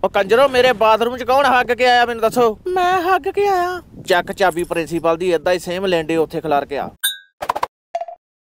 ਉਹ ਕੰਜਰੋ ਮੇਰੇ ਬਾਥਰੂਮ 'ਚ ਕੌਣ ਹੱਗ ਕੇ ਆਇਆ ਮੈਨੂੰ ਦੱਸੋ। ਮੈਂ ਹੱਗ ਕੇ ਆਇਆ। ਚੱਕ ਚਾਬੀ ਪ੍ਰਿੰਸੀਪਲ ਦੀ ਏਦਾਂ ਹੀ ਸੇਮ ਲੈਂਡੇ ਉੱਥੇ ਖਿਲਾਰ ਕੇ ਆ।